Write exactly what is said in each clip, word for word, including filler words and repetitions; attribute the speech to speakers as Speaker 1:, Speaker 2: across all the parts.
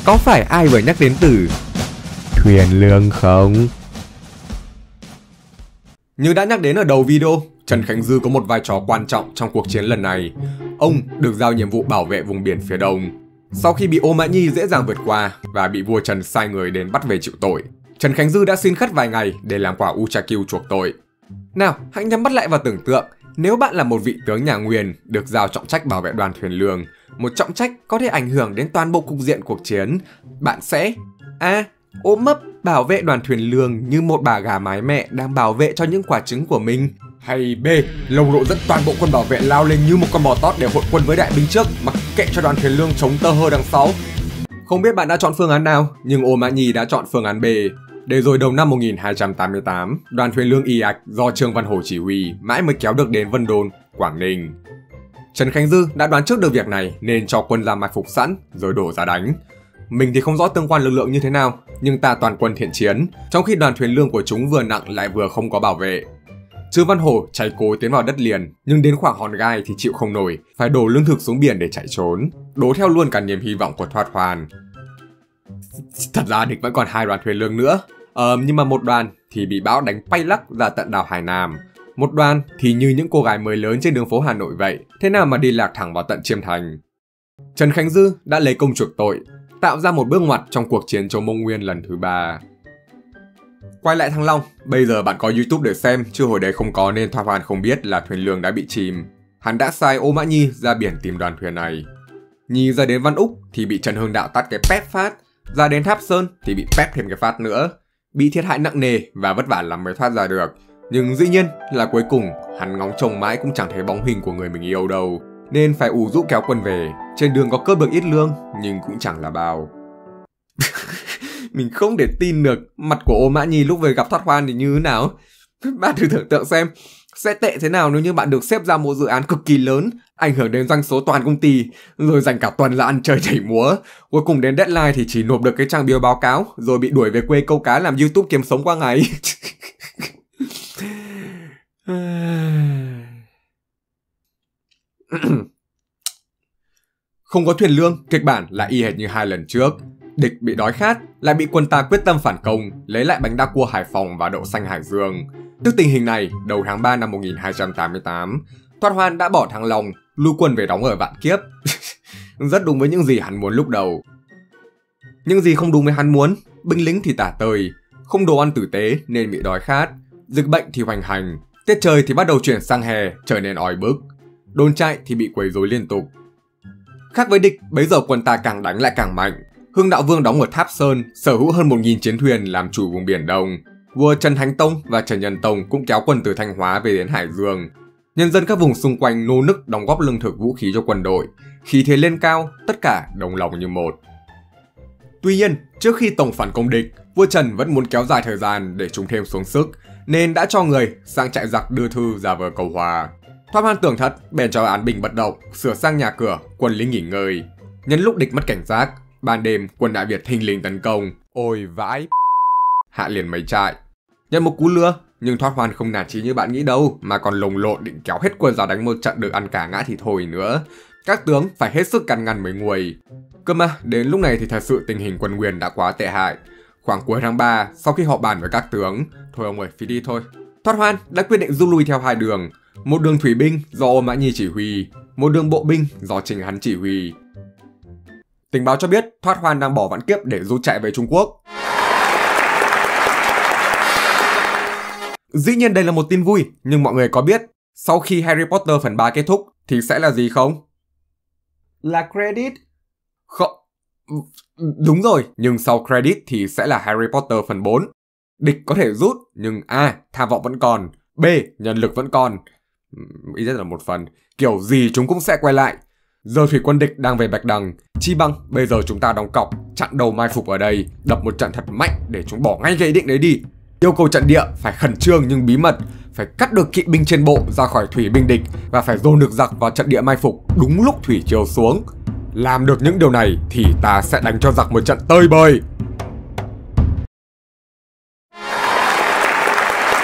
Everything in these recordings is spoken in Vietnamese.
Speaker 1: có phải ai vừa nhắc đến từ thuyền lương không? Như đã nhắc đến ở đầu video, Trần Khánh Dư có một vai trò quan trọng trong cuộc chiến lần này. Ông được giao nhiệm vụ bảo vệ vùng biển phía đông. Sau khi bị Ô Mã Nhi dễ dàng vượt qua và bị vua Trần sai người đến bắt về chịu tội, Trần Khánh Dư đã xin khất vài ngày để làm quả Uchakill chuộc tội. Nào, hãy nhắm mắt lại và tưởng tượng, nếu bạn là một vị tướng nhà Nguyên được giao trọng trách bảo vệ đoàn thuyền lương, một trọng trách có thể ảnh hưởng đến toàn bộ cục diện cuộc chiến, bạn sẽ A. Ôm ấp bảo vệ đoàn thuyền lương như một bà gà mái mẹ đang bảo vệ cho những quả trứng của mình, hay B. Lồng lộ dẫn toàn bộ quân bảo vệ lao lên như một con bò tót để hội quân với đại binh trước, mặc kệ cho đoàn thuyền lương chống tơ hơ đằng sau. Không biết bạn đã chọn phương án nào, nhưng Ô Mã Nhi đã chọn phương án B. Để rồi đầu năm một nghìn hai trăm tám mươi tám, đoàn thuyền lương Y Ạch do Trương Văn Hổ chỉ huy mãi mới kéo được đến Vân Đồn, Quảng Ninh. Trần Khánh Dư đã đoán trước được việc này nên cho quân ra mai phục sẵn rồi đổ ra đánh. Mình thì không rõ tương quan lực lượng như thế nào, nhưng ta toàn quân thiện chiến, trong khi đoàn thuyền lương của chúng vừa nặng lại vừa không có bảo vệ. Trương Văn Hổ cháy cố tiến vào đất liền, nhưng đến khoảng Hòn Gai thì chịu không nổi, phải đổ lương thực xuống biển để chạy trốn, đổ theo luôn cả niềm hy vọng của Thoát Hoàn. Thật ra địch vẫn còn hai đoàn thuyền lương nữa, ờ, nhưng mà một đoàn thì bị bão đánh bay lắc ra tận đảo Hải Nam. Một đoàn thì như những cô gái mới lớn trên đường phố Hà Nội vậy, thế nào mà đi lạc thẳng vào tận Chiêm Thành. Trần Khánh Dư đã lấy công chuộc tội, tạo ra một bước ngoặt trong cuộc chiến chống Mông Nguyên lần thứ ba. Quay lại Thăng Long, bây giờ bạn có YouTube để xem, chứ hồi đấy không có nên Thoát Hoàn không biết là thuyền lương đã bị chìm. Hắn đã sai Ô Mã Nhi ra biển tìm đoàn thuyền này. Nhi ra đến Văn Úc thì bị Trần Hưng Đạo tát cái pép phát, ra đến Tháp Sơn thì bị pép thêm cái phát nữa. Bị thiệt hại nặng nề và vất vả lắm mới thoát ra được. Nhưng dĩ nhiên là cuối cùng hắn ngóng trông mãi cũng chẳng thấy bóng hình của người mình yêu đâu, nên phải ủ rũ kéo quân về. Trên đường có cướp được ít lương nhưng cũng chẳng là bao. Mình không thể tin được mặt của Ô Mã Nhi lúc về gặp Thoát Hoan thì như thế nào. Bạn thử tưởng tượng xem sẽ tệ thế nào nếu như bạn được xếp ra một dự án cực kỳ lớn, ảnh hưởng đến doanh số toàn công ty, rồi dành cả tuần là ăn chơi nhảy múa, cuối cùng đến deadline thì chỉ nộp được cái trang bill báo cáo, rồi bị đuổi về quê câu cá làm YouTube kiếm sống qua ngày. Không có thuyền lương, kịch bản lại y hệt như hai lần trước. Địch bị đói khát, lại bị quân ta quyết tâm phản công, lấy lại bánh đa cua Hải Phòng và đậu xanh Hải Dương. Trước tình hình này, đầu tháng ba năm một nghìn hai trăm tám mươi tám, Thoát Hoan đã bỏ Thăng Long, lưu quân về đóng ở Vạn Kiếp. Rất đúng với những gì hắn muốn lúc đầu. Những gì không đúng với hắn muốn, binh lính thì tả tơi, không đồ ăn tử tế nên bị đói khát, dịch bệnh thì hoành hành, tiết trời thì bắt đầu chuyển sang hè, trở nên oi bức, đồn trại thì bị quấy rối liên tục. Khác với địch, bấy giờ quân ta càng đánh lại càng mạnh. Hưng Đạo Vương đóng ở Tháp Sơn, sở hữu hơn một nghìn chiến thuyền làm chủ vùng Biển Đông. Vua Trần Thánh Tông và Trần Nhân Tông cũng kéo quân từ Thanh Hóa về đến Hải Dương. Nhân dân các vùng xung quanh nô nức đóng góp lương thực vũ khí cho quân đội. Khí thế lên cao, tất cả đồng lòng như một. Tuy nhiên, trước khi tổng phản công địch, vua Trần vẫn muốn kéo dài thời gian để chúng thêm xuống sức, nên đã cho người sang trại giặc đưa thư giả vờ cầu hòa. Thoát Hoan tưởng thật, bèn cho án binh bất động, sửa sang nhà cửa, quân lính nghỉ ngơi. Nhân lúc địch mất cảnh giác, ban đêm quân Đại Việt thình lình tấn công, ôi vãi, hạ liền mấy trại. Nhận một cú lừa, nhưng Thoát Hoan không nản chí như bạn nghĩ đâu, mà còn lồng lộn định kéo hết quân ra đánh một trận được ăn cả ngã thì thôi nữa. Các tướng phải hết sức can ngăn mới nguôi. Cơ mà, đến lúc này thì thật sự tình hình quân Nguyên đã quá tệ hại. Khoảng cuối tháng ba, sau khi họp bàn với các tướng, thôi ông ơi, phi đi thôi. Thoát Hoan đã quyết định rút lui theo hai đường. Một đường thủy binh do Ô Mã Nhi chỉ huy, một đường bộ binh do chính hắn chỉ huy. Tình báo cho biết Thoát Hoan đang bỏ Vạn Kiếp để rút chạy về Trung Quốc. Dĩ nhiên đây là một tin vui, nhưng mọi người có biết sau khi Harry Potter phần ba kết thúc thì sẽ là gì không? Là credit? Không. Đúng rồi, nhưng sau credit thì sẽ là Harry Potter phần bốn. Địch có thể rút, nhưng A. Tham vọng vẫn còn, B. Nhân lực vẫn còn. Ý rất là một phần, kiểu gì chúng cũng sẽ quay lại. Giờ thủy quân địch đang về Bạch Đằng, chi bằng bây giờ chúng ta đóng cọc, chặn đầu mai phục ở đây, đập một trận thật mạnh để chúng bỏ ngay cái ý định đấy đi. Yêu cầu trận địa phải khẩn trương nhưng bí mật, phải cắt được kỵ binh trên bộ ra khỏi thủy binh địch và phải dồn được giặc vào trận địa mai phục đúng lúc thủy triều xuống. Làm được những điều này thì ta sẽ đánh cho giặc một trận tơi bời.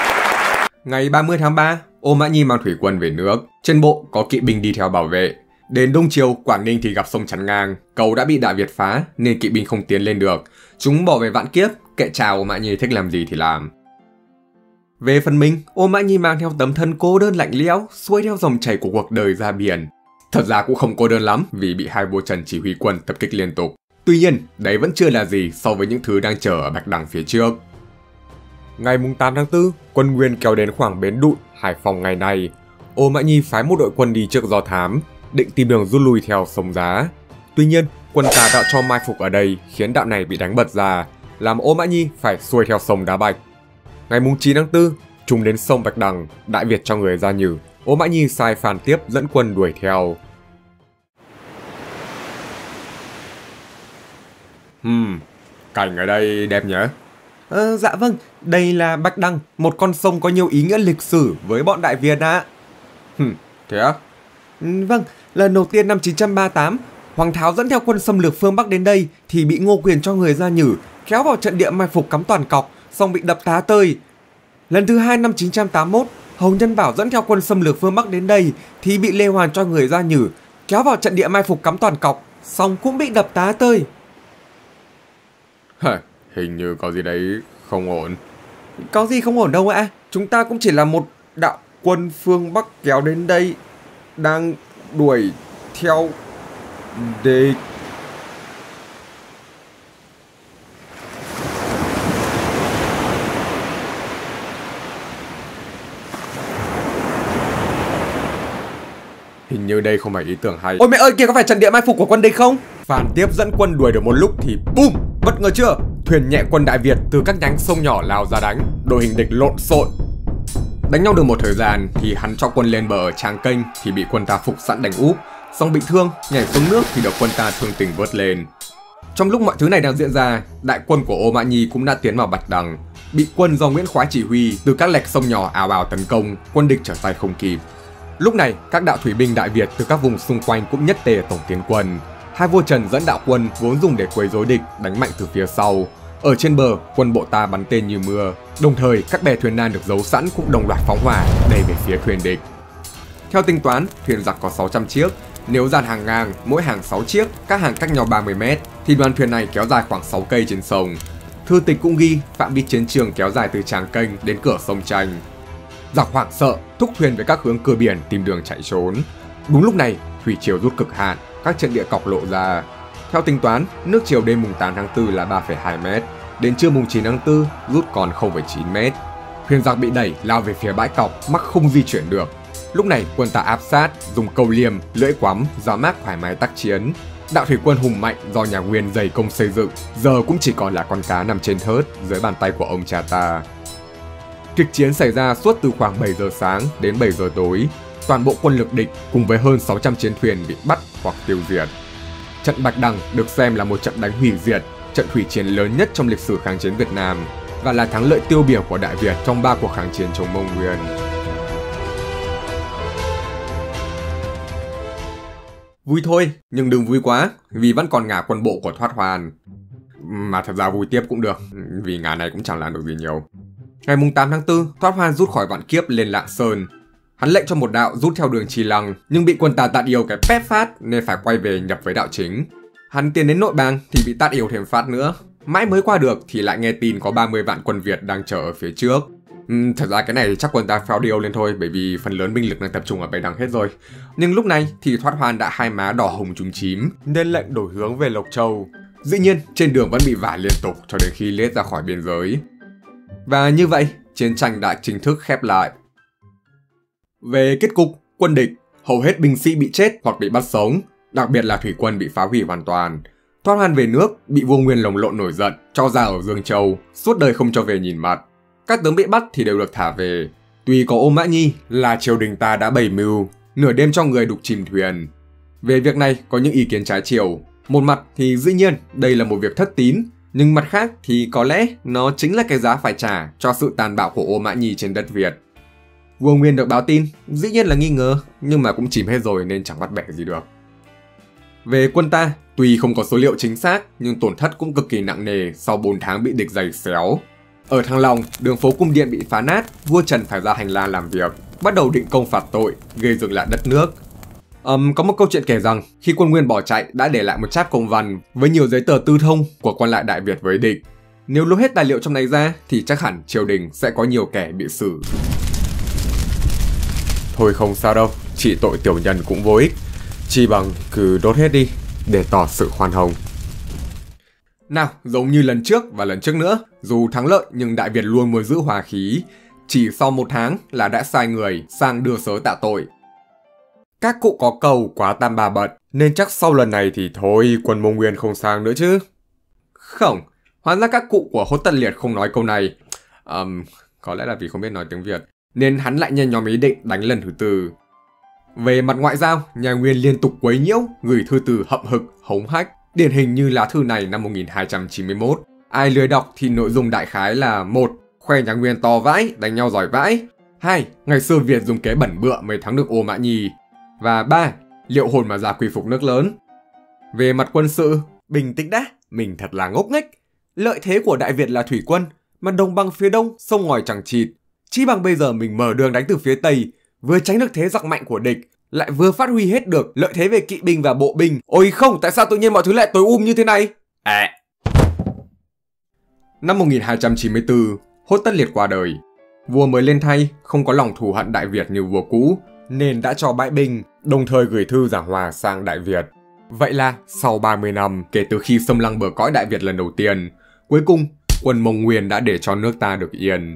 Speaker 1: Ngày ba mươi tháng ba, Ô Mã Nhi mang thủy quân về nước, trên bộ có kỵ binh đi theo bảo vệ. Đến đông chiều, Quảng Ninh thì gặp sông chắn ngang, cầu đã bị Đại Việt phá nên kỵ binh không tiến lên được. Chúng bỏ về Vạn Kiếp, kệ chào Ô Mã Nhi thích làm gì thì làm. Về phần mình, Ô Mã Nhi mang theo tấm thân cô đơn lạnh lẽo, xuôi theo dòng chảy của cuộc đời ra biển. Thật ra cũng không cô đơn lắm vì bị hai vua Trần chỉ huy quân tập kích liên tục. Tuy nhiên, đấy vẫn chưa là gì so với những thứ đang chờ ở Bạch Đằng phía trước. Ngày tám tháng tư, quân Nguyên kéo đến khoảng bến Đụn, Hải Phòng ngày nay. Ô Mã Nhi phái một đội quân đi trước do thám, định tìm đường rút lui theo sông Giá. Tuy nhiên, quân ta đã cho mai phục ở đây khiến đạo này bị đánh bật ra, làm Ô Mã Nhi phải xuôi theo sông Đá Bạch. Ngày chín tháng tư, chúng đến sông Bạch Đằng, Đại Việt cho người ra nhử. Ô Mã Nhi sai Phan Tiếp dẫn quân đuổi theo. Hmm, cảnh ở đây đẹp nhỉ? Ờ, dạ vâng, đây là Bạch Đằng, một con sông có nhiều ý nghĩa lịch sử với bọn Đại Việt ạ. Hmm, thế á? Ừ, vâng, lần đầu tiên năm chín trăm ba mươi tám, Hoàng Tháo dẫn theo quân xâm lược phương Bắc đến đây thì bị Ngô Quyền cho người ra nhử, kéo vào trận địa mai phục cắm toàn cọc, xong bị đập tá tơi. Lần thứ hai năm chín trăm tám mươi mốt, Hồng Nhân Bảo dẫn theo quân xâm lược phương Bắc đến đây thì bị Lê Hoàn cho người ra nhử, kéo vào trận địa mai phục cắm toàn cọc, xong cũng bị đập tá tơi. Hả, hình như có gì đấy không ổn. Có gì không ổn đâu ạ, chúng ta cũng chỉ là một đạo quân phương Bắc kéo đến đây, đang đuổi theo địch. Hình như đây không phải ý tưởng hay. Ôi mẹ ơi, kìa có phải trận địa mai phục của quân địch không? Phan Tiếp dẫn quân đuổi được một lúc thì bum, bất ngờ chưa? Thuyền nhẹ quân Đại Việt từ các nhánh sông nhỏ lao ra đánh, đội hình địch lộn xộn. Đánh nhau được một thời gian thì hắn cho quân lên bờ ở Tràng Kênh thì bị quân ta phục sẵn đánh úp, xong bị thương, nhảy xuống nước thì được quân ta thương tình vớt lên. Trong lúc mọi thứ này đang diễn ra, đại quân của Ô Mã Nhi cũng đã tiến vào Bạch Đằng, bị quân do Nguyễn Khoái chỉ huy từ các lệch sông nhỏ ào ào tấn công, quân địch trở tay không kịp. Lúc này, các đạo thủy binh Đại Việt từ các vùng xung quanh cũng nhất tề tổng tiến quân. Hai vua Trần dẫn đạo quân vốn dùng để quấy rối địch đánh mạnh từ phía sau. Ở trên bờ, quân bộ ta bắn tên như mưa, đồng thời các bè thuyền nan được giấu sẵn cũng đồng loạt phóng hỏa đẩy về phía thuyền địch. Theo tính toán, thuyền giặc có sáu trăm chiếc, nếu dàn hàng ngang, mỗi hàng sáu chiếc, các hàng cách nhau ba mươi mét, thì đoàn thuyền này kéo dài khoảng sáu cây trên sông. Thư tịch cũng ghi phạm vi chiến trường kéo dài từ Tràng Kênh đến cửa sông Tranh. Giặc hoảng sợ, thúc thuyền về các hướng cửa biển tìm đường chạy trốn. Đúng lúc này, thủy triều rút cực hạn, các trận địa cọc lộ ra. Theo tính toán, nước triều đêm mùng tám tháng tư là ba phẩy hai mét, đến trưa mùng chín tháng tư rút còn không phẩy chín mét. Thuyền giặc bị đẩy lao về phía bãi cọc, mắc không di chuyển được. Lúc này quân ta áp sát, dùng câu liềm, lưỡi quắm, giáo mác thoải mái tác chiến. Đạo thủy quân hùng mạnh do nhà Nguyên dày công xây dựng, giờ cũng chỉ còn là con cá nằm trên thớt dưới bàn tay của ông cha ta. Kịch chiến xảy ra suốt từ khoảng bảy giờ sáng đến bảy giờ tối. Toàn bộ quân lực địch cùng với hơn sáu trăm chiến thuyền bị bắt hoặc tiêu diệt. Trận Bạch Đằng được xem là một trận đánh hủy diệt, trận thủy chiến lớn nhất trong lịch sử kháng chiến Việt Nam và là thắng lợi tiêu biểu của Đại Việt trong ba cuộc kháng chiến chống Mông Nguyên. Vui thôi, nhưng đừng vui quá, vì vẫn còn ngả quân bộ của Thoát Hoàn. Mà thật ra vui tiếp cũng được, vì ngả này cũng chẳng làm được gì nhiều. Ngày tám tháng tư, Thoát Hoàn rút khỏi Vạn Kiếp lên Lạng Sơn. Hắn lệnh cho một đạo rút theo đường Chi Lăng, nhưng bị quân ta Tạt Yêu cái pép phát nên phải quay về nhập với đạo chính. Hắn tiến đến Nội Bàng thì bị Tạt Yêu thêm phát nữa. Mãi mới qua được thì lại nghe tin có ba mươi vạn quân Việt đang chờ ở phía trước. Uhm, thật ra cái này chắc quân ta phao điêu lên thôi, bởi vì phần lớn binh lực đang tập trung ở Bạch Đằng hết rồi. Nhưng lúc này thì Thoát Hoàn đã hai má đỏ hồng trúng chím nên lệnh đổi hướng về Lộc Châu. Dĩ nhiên trên đường vẫn bị vả liên tục cho đến khi lết ra khỏi biên giới. Và như vậy, chiến tranh đã chính thức khép lại. Về kết cục, quân địch, hầu hết binh sĩ bị chết hoặc bị bắt sống, đặc biệt là thủy quân bị phá hủy hoàn toàn. Thoát Hoàn về nước, bị vua Nguyên lồng lộn nổi giận, cho ra ở Dương Châu, suốt đời không cho về nhìn mặt. Các tướng bị bắt thì đều được thả về. Tuy có Ô Mã Nhi là triều đình ta đã bày mưu, nửa đêm cho người đục chìm thuyền. Về việc này có những ý kiến trái chiều. Một mặt thì dĩ nhiên đây là một việc thất tín, nhưng mặt khác thì có lẽ nó chính là cái giá phải trả cho sự tàn bạo của Ô Mã Nhi trên đất Việt. Vua Nguyên được báo tin, dĩ nhiên là nghi ngờ, nhưng mà cũng chìm hết rồi nên chẳng bắt bẻ gì được. Về quân ta, tuy không có số liệu chính xác, nhưng tổn thất cũng cực kỳ nặng nề sau bốn tháng bị địch giày xéo. Ở Thăng Long, đường phố cung điện bị phá nát, vua Trần phải ra hành lang làm việc, bắt đầu định công phạt tội, gây dựng lại đất nước. Um, có một câu chuyện kể rằng khi quân Nguyên bỏ chạy đã để lại một cháp công văn với nhiều giấy tờ tư thông của quan lại Đại Việt với địch. Nếu lôi hết tài liệu trong này ra thì chắc hẳn triều đình sẽ có nhiều kẻ bị xử. Thôi không sao đâu, trị tội tiểu nhân cũng vô ích. Chi bằng cứ đốt hết đi để tỏ sự khoan hồng. Nào, giống như lần trước và lần trước nữa, dù thắng lợi nhưng Đại Việt luôn muốn giữ hòa khí. Chỉ sau một tháng là đã sai người sang đưa sớ tạ tội. Các cụ có câu quá tam ba bận, nên chắc sau lần này thì thôi quân Mông Nguyên không sang nữa chứ. Không, hóa ra các cụ của Hốt Tất Liệt không nói câu này. Um, có lẽ là vì không biết nói tiếng Việt, nên hắn lại nhen nhóm ý định đánh lần thứ tư. Về mặt ngoại giao, nhà Nguyên liên tục quấy nhiễu, gửi thư từ hậm hực, hống hách. Điển hình như lá thư này năm một nghìn hai trăm chín mươi mốt. Ai lười đọc thì nội dung đại khái là: một. Khoe nhà Nguyên to vãi, đánh nhau giỏi vãi. Hai. Ngày xưa Việt dùng kế bẩn bựa mới thắng được Ô Mã Nhi. Và ba. Liệu hồn mà ra quy phục nước lớn. Về mặt quân sự, bình tĩnh đã, mình thật là ngốc nghếch. Lợi thế của Đại Việt là thủy quân, mà đồng bằng phía đông, sông ngòi chẳng chịt. Chỉ bằng bây giờ mình mở đường đánh từ phía tây, vừa tránh được thế giặc mạnh của địch, lại vừa phát huy hết được lợi thế về kỵ binh và bộ binh. Ôi không, tại sao tự nhiên mọi thứ lại tối um như thế này? À. Năm một nghìn hai trăm chín mươi tư, Hốt Tất Liệt qua đời. Vua mới lên thay, không có lòng thù hận Đại Việt như vua cũ, nên đã cho bãi binh, đồng thời gửi thư giảng hòa sang Đại Việt. Vậy là sau ba mươi năm kể từ khi xâm lăng bờ cõi Đại Việt lần đầu tiên, cuối cùng quân Mông Nguyên đã để cho nước ta được yên.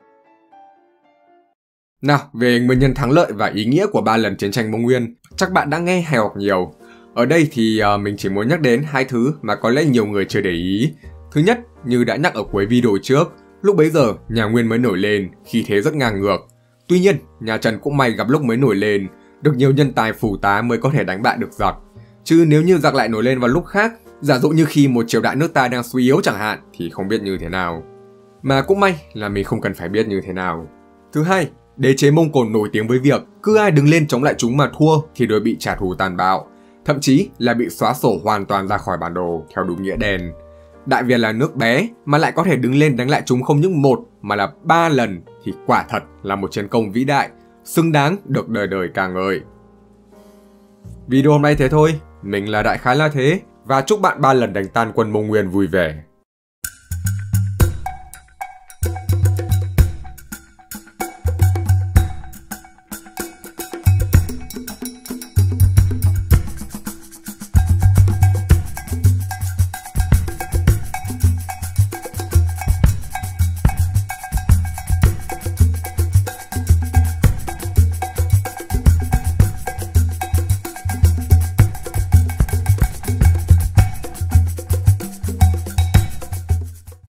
Speaker 1: Nào, về nguyên nhân thắng lợi và ý nghĩa của ba lần chiến tranh Mông Nguyên, chắc bạn đã nghe hay học nhiều. Ở đây thì uh, mình chỉ muốn nhắc đến hai thứ mà có lẽ nhiều người chưa để ý. Thứ nhất, như đã nhắc ở cuối video trước, lúc bấy giờ nhà Nguyên mới nổi lên, khí thế rất ngang ngược. Tuy nhiên, nhà Trần cũng may gặp lúc mới nổi lên, được nhiều nhân tài phủ tá mới có thể đánh bại được giặc. Chứ nếu như giặc lại nổi lên vào lúc khác, giả dụ như khi một triều đại nước ta đang suy yếu chẳng hạn, thì không biết như thế nào. Mà cũng may là mình không cần phải biết như thế nào. Thứ hai, đế chế Mông Cổ nổi tiếng với việc cứ ai đứng lên chống lại chúng mà thua thì đều bị trả thù tàn bạo, thậm chí là bị xóa sổ hoàn toàn ra khỏi bản đồ theo đúng nghĩa đen. Đại Việt là nước bé mà lại có thể đứng lên đánh lại chúng không những một mà là ba lần thì quả thật là một chiến công vĩ đại, xứng đáng được đời đời ca ngợi. Video hôm nay thế thôi, mình là Đại Khái là thế và chúc bạn ba lần đánh tan quân Mông Nguyên vui vẻ.